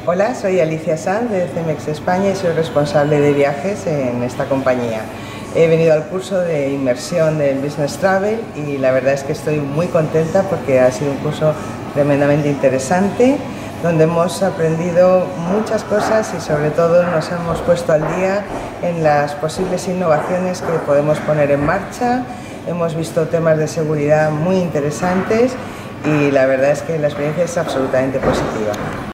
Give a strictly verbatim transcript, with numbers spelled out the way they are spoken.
Hola, soy Alicia Sanz de Cemex España y soy responsable de viajes en esta compañía. He venido al curso de inmersión del Business Travel y la verdad es que estoy muy contenta porque ha sido un curso tremendamente interesante, donde hemos aprendido muchas cosas y sobre todo nos hemos puesto al día en las posibles innovaciones que podemos poner en marcha. Hemos visto temas de seguridad muy interesantes y la verdad es que la experiencia es absolutamente positiva.